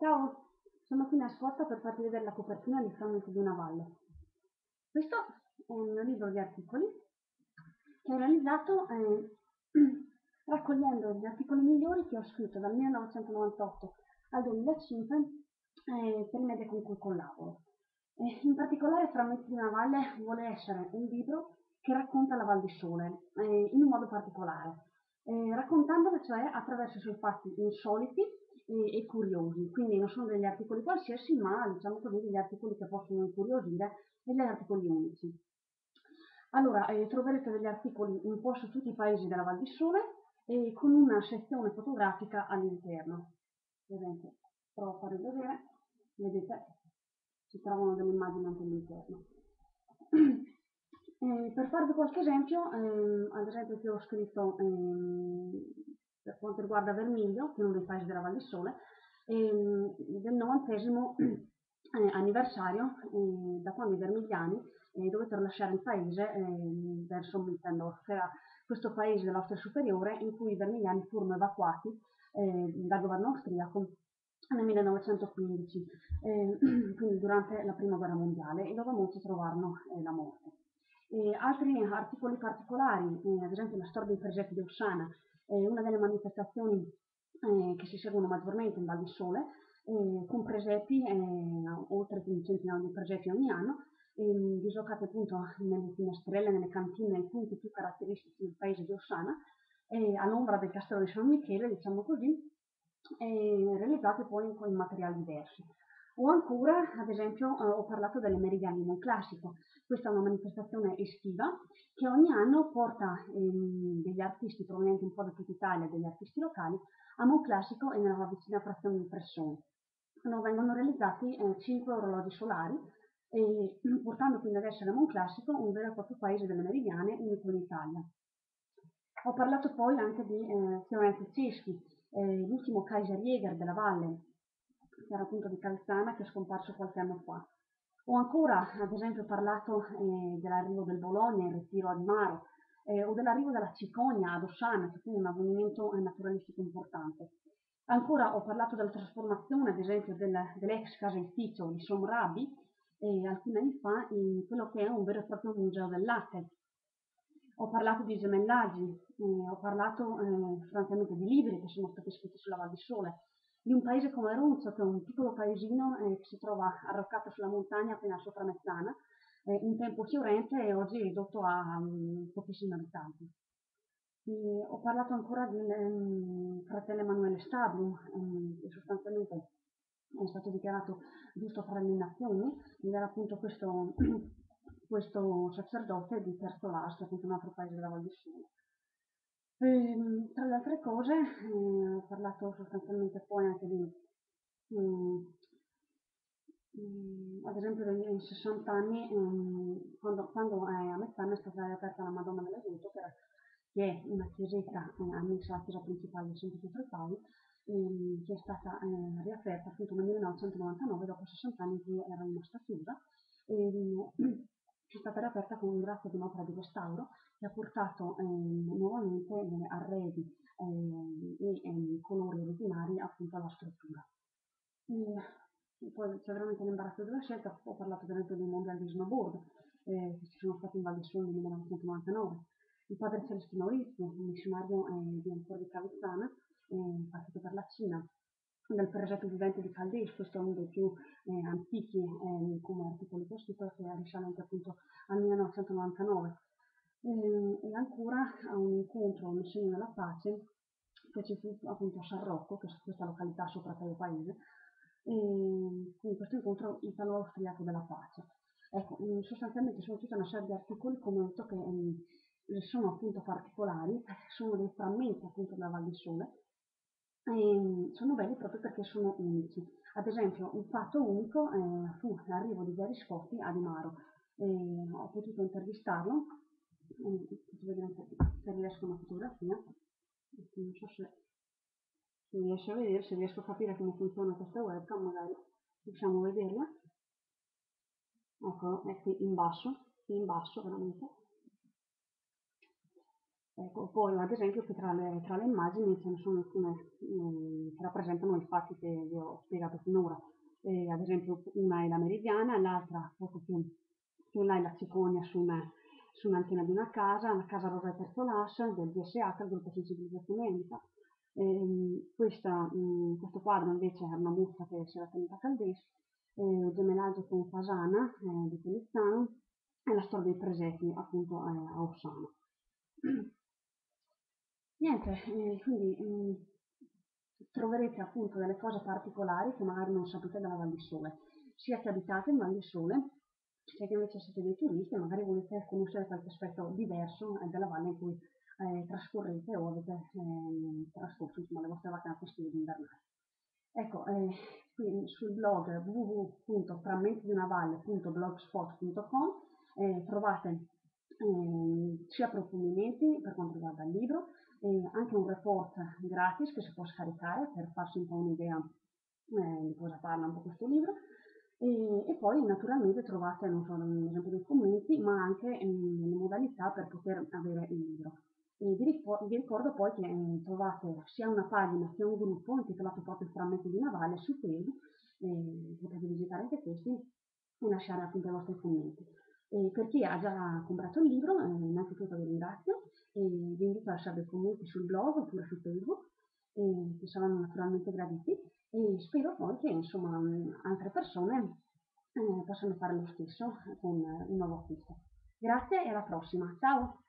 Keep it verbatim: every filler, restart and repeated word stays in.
Ciao, sono qui nascosta per farti vedere la copertina di Frammenti di una valle. Questo è il mio libro di articoli che ho realizzato eh, raccogliendo gli articoli migliori che ho scritto dal millenovecentonovantotto al duemilacinque eh, per i media con cui collaboro. Eh, in particolare Frammenti di una valle vuole essere un libro che racconta la Val di Sole eh, in un modo particolare, eh, raccontandolo cioè attraverso i suoi fatti insoliti e, e curiosi, quindi non sono degli articoli qualsiasi, ma diciamo così degli articoli che possono incuriosire e degli articoli unici. Allora, eh, troverete degli articoli un po' su tutti i paesi della Val di Sole e con una sezione fotografica all'interno. Vedete, provo a farvi vedere, vedete, si trovano delle immagini anche all'interno. Eh, per farvi qualche esempio, ehm, ad esempio che ho scritto ehm, per quanto riguarda Vermiglio, che è uno dei paesi della Val di Sole, ehm, del novantesimo eh, anniversario eh, da quando i vermigliani eh, dovettero lasciare il paese eh, verso Mittendorf, che era questo paese dell'Austria Superiore in cui i vermigliani furono evacuati eh, dal governo austriaco nel millenovecentoquindici, eh, quindi durante la prima guerra mondiale, e dove molti trovarono eh, la morte. E altri articoli particolari, eh, ad esempio la storia dei presepi di Ossana, eh, una delle manifestazioni eh, che si seguono maggiormente in Val di Sole, eh, con presepi, eh, oltre di un centinaio di presepi ogni anno, eh, dislocati appunto nelle finestrelle, nelle cantine, nei punti più caratteristici del paese di Ossana, eh, all'ombra del castello di San Michele, diciamo così, eh, realizzati poi in, in materiali diversi. O ancora, ad esempio, eh, ho parlato delle meridiane nel classico. Questa è una manifestazione estiva che ogni anno porta ehm, degli artisti provenienti un po' da tutta Italia, degli artisti locali, a Monclassico e nella vicina frazione di Pressone. No, vengono realizzati eh, cinque orologi solari, e, portando quindi ad essere Monclassico un vero e proprio paese delle meridiane, unico in Italia. Ho parlato poi anche di eh, Fiorenzo Ceschi, eh, l'ultimo Kaiserjäger della Valle, che era appunto di Calzana, che è scomparso qualche anno fa. Ho ancora, ad esempio, parlato eh, dell'arrivo del Bologna, il ritiro ad Maro, eh, o dell'arrivo della Cicogna ad Ossana, che fu un avvenimento eh, naturalistico importante. Ancora ho parlato della trasformazione, ad esempio, del, dell'ex caseificio di Somrabi, eh, alcuni anni fa, in quello che è un vero e proprio museo del latte. Ho parlato di gemellaggi, eh, ho parlato eh, sostanzialmente di libri che sono stati scritti sulla Val di Sole, di un paese come Runzo, che è un piccolo paesino eh, che si trova arroccato sulla montagna appena sopra Mezzana, eh, un tempo fiorente e oggi ridotto a um, pochissimi abitanti. E ho parlato ancora del um, fratello Emanuele Stablo, um, che sostanzialmente è stato dichiarato giusto fra le nazioni, ed era appunto questo, questo sacerdote di Terzolas, appunto un altro paese della Val di Sole. Ehm, tra le altre cose, eh, ho parlato sostanzialmente poi anche di, mm, mm, ad esempio, negli sessanta anni, mm, quando, quando eh, a Mezzana è stata riaperta la Madonna dell'Aiuto, che, era- che è una chiesetta eh, annessa alla chiesa principale di Santo Pietro e Paolo, ehm, che è stata eh, riaperta appunto nel millenovecentonovantanove, dopo sessanta anni che era rimasta chiusa, e è stata riaperta con grazie ad un'opera di restauro che ha portato ehm, nuovamente eh, arredi ehm, e ehm, colori originari appunto alla struttura. E poi c'è veramente l'imbarazzo della scelta. Ho parlato per esempio dei mondiali di snowboard eh, che ci sono stati in Val di Sole nel millenovecentonovantanove. Il padre Celestino Rizzo, un missionario eh, di Ancora di Cavizzana, eh, partito per la Cina, del presepe vivente di Caldes, questo è uno dei più eh, antichi eh, come articoli che ho scritto, che risale anche appunto al millenovecentonovantanove. E, e ancora a un incontro, un segno della pace, che ci fu appunto a San Rocco, che è questa località sopra Caio Paese, e quindi questo incontro italo-austriaco della pace. Ecco, sostanzialmente sono tutta una serie di articoli, come ho detto, che um, sono appunto particolari, sono dei frammenti appunto della Val di Sole, e sono belli proprio perché sono unici. Ad esempio, un fatto unico eh, fu l'arrivo di Gary Scotti a Di Maro. E ho potuto intervistarlo, eh, faccio vedere un po' se riesco una fotografia, non so se si riesce a vedere, se riesco a capire come funziona questa webcam, magari riusciamo a vederla. Ecco, è qui in basso, qui in basso veramente. Ecco, poi ad esempio qui tra le, tra le immagini ce ne sono alcune eh, che rappresentano rappresentano i fatti che vi ho spiegato finora. Eh, ad esempio una è la meridiana, l'altra poco più, più in là è la cicogna su una, su un'antenna di una casa, la casa rosa e terzo l'ascia del D S H, il gruppo sensibilizzazione etnica. Eh, questa, mh, questo quadro invece è una muffa che si era tenuta a Caldesi, eh, gemellaggio con Fasana eh, di Polizzano e la storia dei presepi appunto eh, a Ossano. Niente, eh, quindi mh, troverete appunto delle cose particolari che magari non sapete della Val di Sole, sia che abitate in Val di Sole, sia che invece siete dei turisti e magari volete conoscere qualche aspetto diverso eh, della valle in cui eh, trascorrete o avete eh, trascorso insomma, le vostre vacanze estive invernali. Ecco, eh, qui sul blog w w w punto frammenti di una valle punto blogspot punto com eh, trovate eh, sia approfondimenti per quanto riguarda il libro, e anche un report gratis che si può scaricare per farsi un po' un'idea eh, di cosa parla un po' questo libro. E, e poi naturalmente trovate non solo un esempio dei commenti, ma anche eh, le modalità per poter avere il libro. E vi, ricordo, vi ricordo poi che eh, trovate sia una pagina sia un gruppo intitolato proprio Frammenti di Navale su Facebook, eh, potete visitare anche questi e lasciare appunto i vostri commenti. E per chi ha già comprato il libro, eh, innanzitutto vi ringrazio e vi invito a lasciare dei commenti sul blog oppure su Facebook, eh, che saranno naturalmente graditi, e spero poi che insomma altre persone eh, possano fare lo stesso con un nuovo acquisto. Grazie e alla prossima, ciao!